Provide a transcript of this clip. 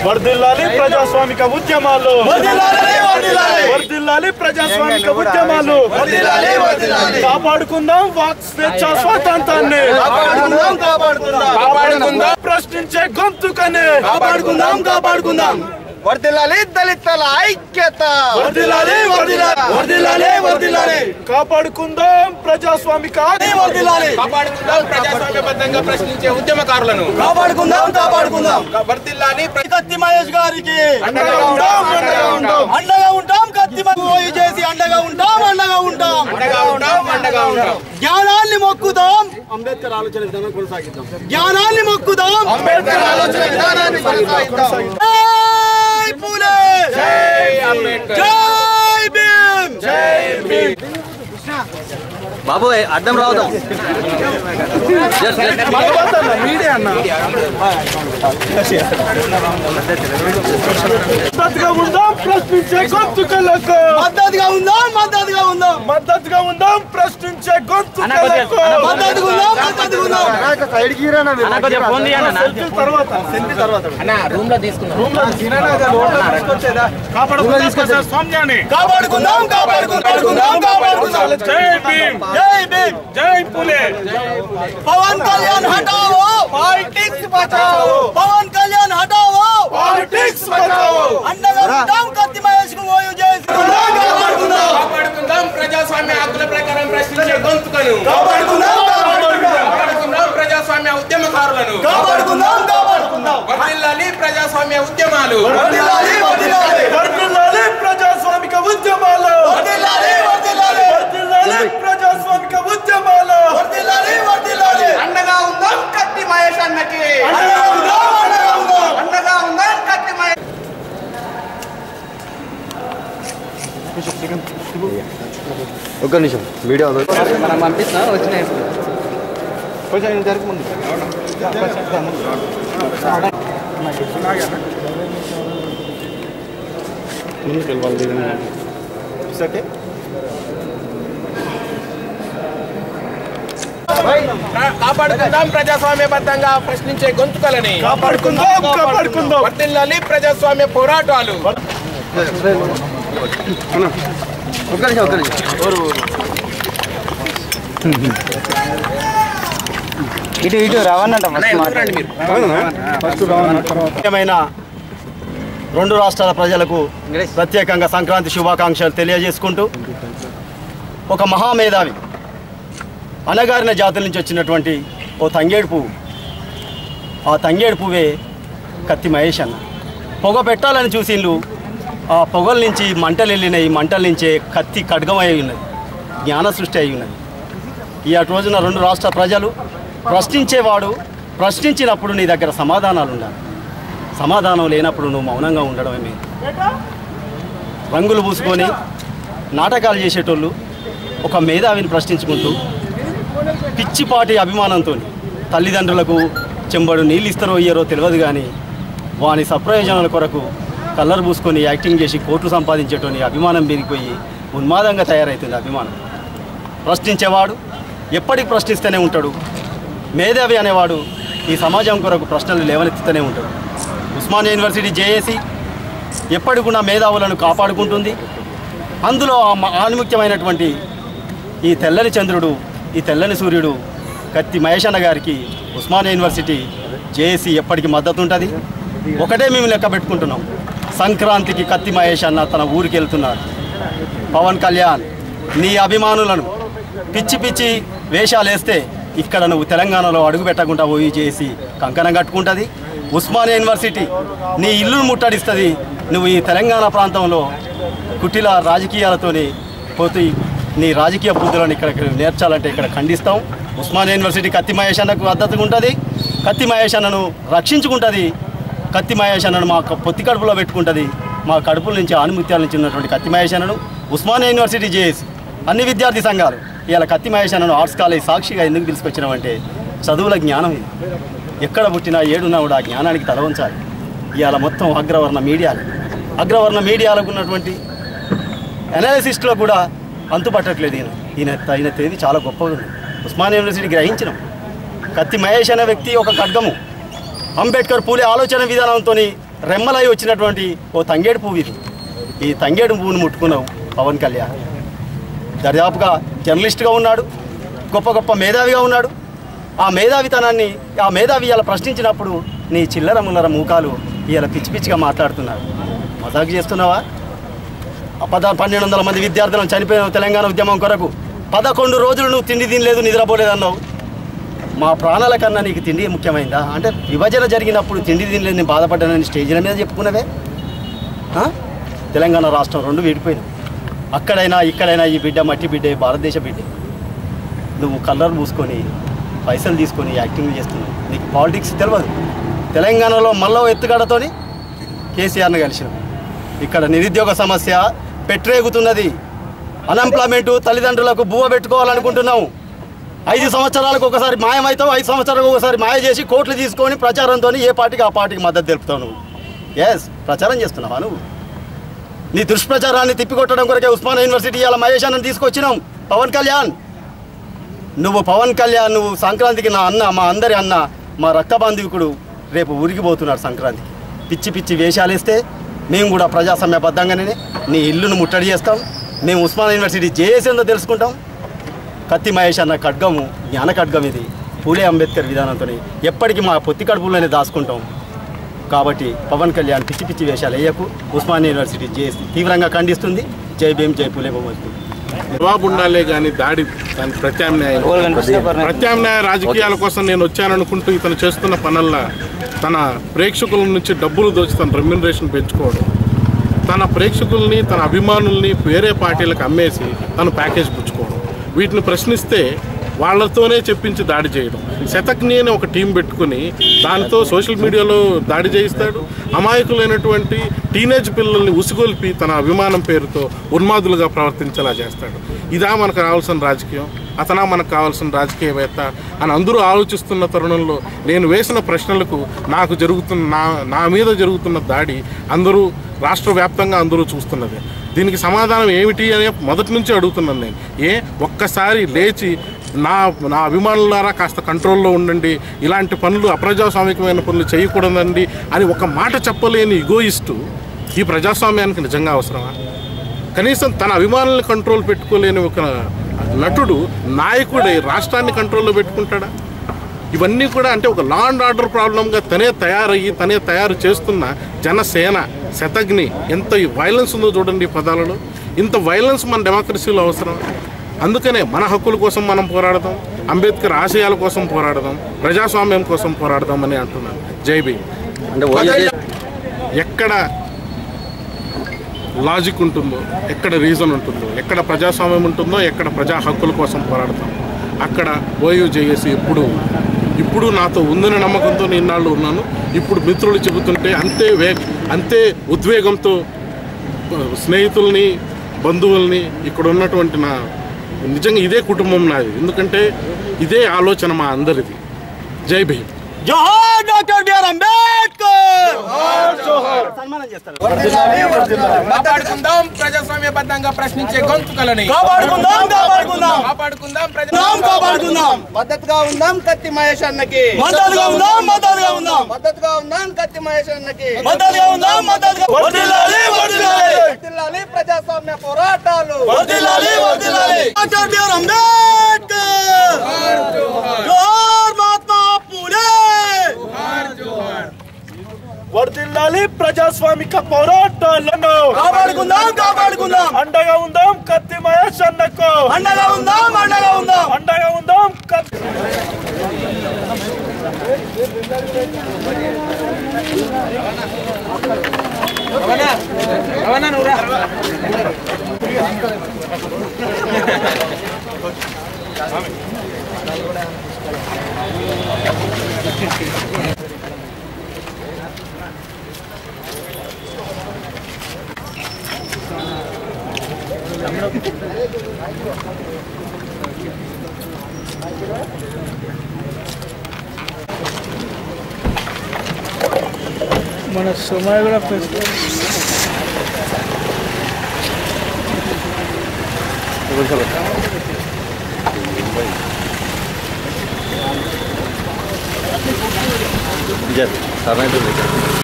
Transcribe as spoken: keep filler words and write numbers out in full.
వర్ధిల్లాలి ప్రజాస్వామిక ఉద్యమాలు వర్ధిల్లాలి ప్రజాస్వామిక ఉద్యమాలు కాపాడుకుందాం వాక్ స్వేచ్ఛ స్వాతంత్రాన్ని ప్రశ్నించే గొంతుకనే కాపాడుకుందాం కాపాడుకుందాం వర్ధిల్లాలి దళితుల ఐక్యత వర్ధిల్లాలి వర్ధిల్లాలి వర్ధిల్లాలి కాపాడుకుందాం ప్రజాస్వామిక వర్ధిల్లాలి కాపాడుకుందాం ప్రజాస్వామ్యబద్ధంగా ప్రశ్నించే ఉద్యమకారులను కాపాడుకుందాం కాపాడుకుందాం వర్ధిల్లాలి కత్తి మహేష్ గారికి అండగా ఉంటాం అండగా ఉంటాం అండగా ఉంటాం కత్తి మహేష్ చేసి అండగా ఉంటాం అండగా ఉంటాం అండగా ఉంటాం అండగా ఉంటాం జ్ఞానాన్ని మొక్కుదాం అంబేద్కర్ ఆలోచన విధానం కొనసాగిద్దాం జ్ఞానాన్ని మొక్కుదాం అంబేద్కర్ ఆలోచన విధానాన్ని కొనసాగిద్దాం జై పూలే జై అంబేద్కర్ జై భీమ్ జై భీమ్ బాబు అడ్డం రావద్దాం మీడియా అన్న మద్దతుగా ఉందాం ప్రశ్నించే గొంతుకలకు మద్దతుగా ఉందాం మద్దతుగా ఉందాం మద్దతుగా ఉందాం ప్రశ్నించే గొంతుకలకు మద్దతుగా ఉందాం మద్దతుగా ఉందాం స్వామ్యాన్ని కాపాడుకుందాం కాపాడుకుందాం కాపాడుకుందాం జై భీమ్ జై భీమ్ జై పులే పవన్ కళ్యాణ్ హటావో పాలిటిక్స్ బచావో పవన్ కళ్యాణ్ హటావో పాలిటిక్స్ బచావో అండగా ఉంటాం కత్తి మహేష్ కు ఓయూ చేసి కాపాడుకుందాం కాపాడుకుందాం ప్రజాస్వామ్య హక్కుల ప్రకారం ప్రశ్నించే గొంతుకను కాపాడుకుందాం కాపాడుకుందాం ప్రజాస్వామ్య ఉద్యమకారులను కాపాడుకుందాం కాపాడుకుందాం వర్ధిల్లాలి ప్రజాస్వామ్య ఉద్యమాలు వర్ధిల్లాలి వర్ధిల్లాలి వర్ధిల్లాలి ప్రజాస్వామిక ఉద్యమాలు వర్ధిల్లాలి వర్ధిల్లాలి వర్ధిల్లాలి ప్రజాస్వామిక ఉద్యమాలు వర్ధిల్లాలి వర్ధిల్లాలి అండగా ఉందాం కత్తి మహేష్ అన్నకి అండగా ఉందాం అండగా ఉందాం అండగా ఉందాం కత్తి మహేష్ ఒక్క నిమిషం వీడియో మనం పంపిస్తున్నా వచ్చినాయి కొంచెం జరగ ముందు ముందుకు వెళ్ళాలి ఓకే కాపాడుకుందాం ప్రజాస్వామ్యబద్ధంగా ప్రశ్నించే గొంతుకలని కాపాడుకుందాం కాపాడుకుందాం వర్ధిల్లాలి ప్రజాస్వామ్య పోరాటాలు ఒక్క నిమిషం ఒక్క నిమిషం ఇటు ఇటు రావన్నట ముఖ్యమైన రెండు రాష్ట్రాల ప్రజలకు ప్రత్యేకంగా సంక్రాంతి శుభాకాంక్షలు తెలియజేసుకుంటూ ఒక మహామేధావి అనగారిన జాతుల నుంచి వచ్చినటువంటి ఓ తంగేడు పువ్వు ఆ తంగేడు పువ్వే కత్తి మహేష్ అన్న పొగ పెట్టాలని చూసిండ్రు ఆ పొగల నుంచి మంటలు వెళ్ళినాయి మంటల నుంచే కత్తి ఖడ్గమై ఉన్నది జ్ఞాన సృష్టి అయి ఉన్నది ఈ అటు రోజున రెండు రాష్ట్ర ప్రజలు ప్రశ్నించేవాడు ప్రశ్నించినప్పుడు నీ దగ్గర సమాధానాలు ఉండాలి సమాధానం లేనప్పుడు నువ్వు మౌనంగా ఉండడమే మేలు రంగులు పూసుకొని నాటకాలు చేసేటోళ్ళు ఒక మేధావిని ప్రశ్నించుకుంటూ పిచ్చిపాటి అభిమానంతో తల్లిదండ్రులకు చెంబడు నీళ్ళు ఇస్తారో ఇయ్యరో తెలియదు కానీ వాని సప్రయోజనాల కొరకు కలర్ పూసుకొని యాక్టింగ్ చేసి కోట్లు సంపాదించేటోని అభిమానం పెరిగిపోయి ఉన్మాదంగా తయారవుతుంది అభిమానం ప్రశ్నించేవాడు ఎప్పటికి ప్రశ్నిస్తూనే ఉంటాడు మేధావి అనేవాడు ఈ సమాజం కొరకు ప్రశ్నలు లేవనెత్తుతూనే ఉంటాడు ఉస్మానియా యూనివర్సిటీ జేఏసీ ఎప్పటికూడా మేధావులను కాపాడుకుంటుంది అందులో ఆణిముఖ్యమైనటువంటి ఈ తెల్లని చంద్రుడు ఈ తెల్లని సూర్యుడు కత్తి మహేష్ అన్న గారికి ఉస్మానియా యూనివర్సిటీ జేఏసీ ఎప్పటికీ మద్దతు ఉంటుంది ఒకటే మేము లెక్క పెట్టుకుంటున్నాం సంక్రాంతికి కత్తి మహేష్ అన్న తన ఊరికి వెళ్తున్నారు పవన్ కళ్యాణ్ నీ అభిమానులను పిచ్చి పిచ్చి వేషాలు వేస్తే ఇక్కడ నువ్వు తెలంగాణలో అడుగు పెట్టకుండా పోయి చేసి కంకణం కట్టుకుంటుంది ఉస్మానియా యూనివర్సిటీ నీ ఇల్లును ముట్టడిస్తుంది నువ్వు ఈ తెలంగాణ ప్రాంతంలో కుటిల రాజకీయాలతోని పోతే నీ రాజకీయ బుద్ధులను ఇక్కడ నేర్చాలంటే ఇక్కడ ఖండిస్తాం ఉస్మానియా యూనివర్సిటీ కత్తి మహేష్ అన్నకు మద్దతుగా ఉంటుంది కత్తి మహేష్ అన్నను రక్షించుకుంటుంది కత్తి మహేష్ అన్నను మా పొత్తి కడుపులో పెట్టుకుంటుంది మా కడుపుల నుంచి ఆనుమత్యాల నుంచి ఉన్నటువంటి కత్తి మహేష్ అన్నను ఉస్మానియా యూనివర్సిటీ జేఏసీ అన్ని విద్యార్థి సంఘాలు ఇవాళ కత్తి మహేష్ అన్నను ఆర్ట్స్ కాలేజ్ సాక్షిగా ఎందుకు తీసుకొచ్చినామంటే చదువుల జ్ఞానం ఇది ఎక్కడ పుట్టినా ఏడున్నా కూడా ఆ జ్ఞానానికి తల ఉంచాలి ఇవాళ మొత్తం అగ్రవర్ణ మీడియాలు అగ్రవర్ణ మీడియాలకు ఉన్నటువంటి అనాలిసిస్ట్లో కూడా అంతుపట్టట్లేదు ఈయన ఈయన ఈయన తేదీ చాలా గొప్పగా ఉంది ఉస్మానియా యూనివర్సిటీ గ్రహించినాం కత్తి మహేష్ అనే వ్యక్తి ఒక ఖడ్గము అంబేద్కర్ పూలే ఆలోచన విధానంతో రెమ్మలై వచ్చినటువంటి ఓ తంగేడు పువ్వు ఇది. ఈ తంగేడు పువ్వును ముట్టుకున్నావు పవన్ కళ్యాణ్. దర్యాపుగా జర్నలిస్ట్గా ఉన్నాడు, గొప్ప గొప్ప మేధావిగా ఉన్నాడు. ఆ మేధావితనాన్ని ఆ మేధావి ఇలా ప్రశ్నించినప్పుడు నీ చిల్లర ముల్లర మూకాలు ఇలా పిచ్చి పిచ్చిగా మాట్లాడుతున్నారు. మజాకు చేస్తున్నావా? పద పన్నెండు వందల మంది విద్యార్థులను చనిపోయిన తెలంగాణ ఉద్యమం కొరకు పదకొండు రోజులు నువ్వు తిండి తినలేదు, నిద్రపోలేదన్నావు. మా ప్రాణాల కన్నా నీకు తిండి ముఖ్యమైందా? అంటే విభజన జరిగినప్పుడు తిండి తినలేదు నేను బాధపడ్డానని స్టేజ్ల మీద చెప్పుకున్నవే. తెలంగాణ రాష్ట్రం రెండు విడిపోయినావు. అక్కడైనా ఇక్కడైనా ఈ బిడ్డ మట్టి బిడ్డే, భారతదేశ బిడ్డే. నువ్వు కలర్ మూసుకొని పైసలు తీసుకొని యాక్టింగ్ చేస్తున్నావు. నీకు పాలిటిక్స్ తెలియదు. తెలంగాణలో మళ్ళీ ఎత్తుగడతోని కేసీఆర్ని కలిసినావు. ఇక్కడ నిరుద్యోగ సమస్య పెట్టరేగుతున్నది. అన్ఎంప్లాయ్మెంట్, తల్లిదండ్రులకు బువ్వ పెట్టుకోవాలనుకుంటున్నావు. ఐదు సంవత్సరాలకు ఒకసారి మాయమవుతావు, ఐదు సంవత్సరాలకు ఒకసారి మాయ చేసి కోట్లు తీసుకొని ప్రచారంతో ఏ పార్టీకి ఆ పార్టీకి మద్దతు తెలుపుతావు నువ్వు. ఎస్, ప్రచారం చేస్తున్నావా నువ్వు? నీ దుష్ప్రచారాన్ని తిప్పికొట్టడం కొరకే ఉస్మానియా యూనివర్సిటీ ఇవాళ మహేశాన్ని తీసుకొచ్చినాం. పవన్ కళ్యాణ్, నువ్వు పవన్ కళ్యాణ్ నువ్వు సంక్రాంతికి నా అన్న, మా అందరి అన్న, మా రక్త బంధువుకుడు రేపు ఊరికిపోతున్నాడు సంక్రాంతికి. పిచ్చి పిచ్చి వేషాలు వేస్తే మేము కూడా ప్రజాస్వామ్యబద్ధంగానే నీ ఇల్లును ముట్టడి చేస్తాం. మేము ఉస్మానియా యూనివర్సిటీ జేఏసీందో తెలుసుకుంటాం. కత్తి మహేష్ అన్న ఖడ్గము జ్ఞాన ఖడ్గం ఇది. పూలే అంబేద్కర్ విధానంతో ఎప్పటికీ మా పొత్తి కడుపులోనే దాచుకుంటాం. కాబట్టి పవన్ కళ్యాణ్ పిచ్చి పిచ్చి వేషాలు వేయకు. ఉస్మానియా యూనివర్సిటీ జేఏసీ తీవ్రంగా ఖండిస్తుంది. జై భీమ్, జై పూలే బొమ్మకు. జవాబు ఉండాలే కానీ దాడి దాని ప్రత్యామ్నాయ ప్రత్యామ్నాయ రాజకీయాల కోసం నేను వచ్చాననుకుంటూ ఇతను చేస్తున్న పనుల్లో తన ప్రేక్షకుల నుంచి డబ్బులు దోచి తన రెమ్యునరేషన్ పెంచుకోవడం, తన ప్రేక్షకుల్ని తన అభిమానుల్ని వేరే పార్టీలకు అమ్మేసి తను ప్యాకేజ్ పుచ్చుకోవడం, వీటిని ప్రశ్నిస్తే వాళ్ళతోనే చెప్పించి దాడి చేయడం. శతక్ని అని ఒక టీం పెట్టుకుని దానితో సోషల్ మీడియాలో దాడి చేయిస్తాడు. అమాయకులైనటువంటి టీనేజ్ పిల్లల్ని ఉసిగొల్పి తన అభిమానం పేరుతో ఉన్మాదులుగా ప్రవర్తించేలా చేస్తాడు. ఇదా మనకు కావాల్సిన రాజకీయం? అతనా మనకు కావాల్సిన రాజకీయవేత్త అని అందరూ ఆలోచిస్తున్న తరుణంలో నేను వేసిన ప్రశ్నలకు నాకు జరుగుతున్న నా నా మీద జరుగుతున్న దాడి అందరూ రాష్ట్ర వ్యాప్తంగా అందరూ చూస్తున్నది. దీనికి సమాధానం ఏమిటి అని మొదటి నుంచి అడుగుతున్నాను నేను. ఏ ఒక్కసారి లేచి నా నా అభిమానులారా కాస్త కంట్రోల్లో ఉండండి, ఇలాంటి పనులు అప్రజాస్వామికమైన పనులు చేయకూడదండి అని ఒక మాట చెప్పలేని ఇగోయిస్టు ఈ ప్రజాస్వామ్యానికి నిజంగా అవసరమా? కనీసం తన అభిమానులను కంట్రోల్ పెట్టుకోలేని ఒక నటుడు నాయకుడై రాష్ట్రాన్ని కంట్రోల్లో పెట్టుకుంటాడా? ఇవన్నీ కూడా అంటే ఒక లా అండ్ ఆర్డర్ ప్రాబ్లంగా తనే తయారయ్యి తనే తయారు చేస్తున్న జనసేన శతగ్ని. ఎంత వైలెన్స్ ఉందో చూడండి ఈ పదాలలో. ఇంత వైలెన్స్ మన డెమోక్రసీలో అవసరం. అందుకనే మన హక్కుల కోసం మనం పోరాడదాం, అంబేద్కర్ ఆశయాల కోసం పోరాడదాం, ప్రజాస్వామ్యం కోసం పోరాడదాం అని అంటున్నాను. జై భీమ్. అంటే ఎక్కడ లాజిక్ ఉంటుందో, ఎక్కడ రీజన్ ఉంటుందో, ఎక్కడ ప్రజాస్వామ్యం ఉంటుందో, ఎక్కడ ప్రజా హక్కుల కోసం పోరాడతాం అక్కడ ఓయూ జేఏసీ ఎప్పుడు ఇప్పుడు నాతో ఉందనే నమ్మకంతో నేను ఇన్నాళ్ళు ఉన్నాను. ఇప్పుడు మిత్రులు చెబుతుంటే అంతే వే అంతే ఉద్వేగంతో స్నేహితుల్ని, బంధువుల్ని, ఇక్కడ ఉన్నటువంటి నా నిజంగా ఇదే కుటుంబం నాది. ఎందుకంటే ఇదే ఆలోచన మా అందరిది. జై భీమ్. జోహార్ డాక్టర్ బిఆర్ అంబేద్కర్. జోహార్. సన్మానం చేస్తారు. కాపాడుకుందాం ప్రజాస్వామ్యబద్ధంగా ప్రశ్నించే గొంతుకలని. కాపాడుకుందాం కాపాడుకుందాం కాపాడుకుందాం కాపాడుకుందాం. మద్దతుగా ఉందాం కత్తి మహేష్ అన్నకి. మద్దతుగా ఉందాం మద్దతుగా ఉందాం మద్దతుగా ఉందాం కత్తి మహేష్ అన్నకి. మద్దతుగా ఉందాం మద్దతుగా. వర్ధిల్లాలి వర్ధిల్లాలి వర్ధిల్లాలి ప్రజాస్వామ్య పోరాటాలు. వర్ధిల్లాలి వర్ధిల్లాలి. Doctor B R Ambedkar. జోహార్ మహాత్మా పూలే. వర్ధిల్లాలి ప్రజాస్వామిక పోరాటాలను. కాపాడుకుందాం కాపాడుకుందాం. అండగా ఉందాం కత్తి మహేష్ అన్నకు. అండగా ఉందాం అండగా ఉందాం. అండగా ఉందాం కత్తి. మన సమయ కూడా సరైన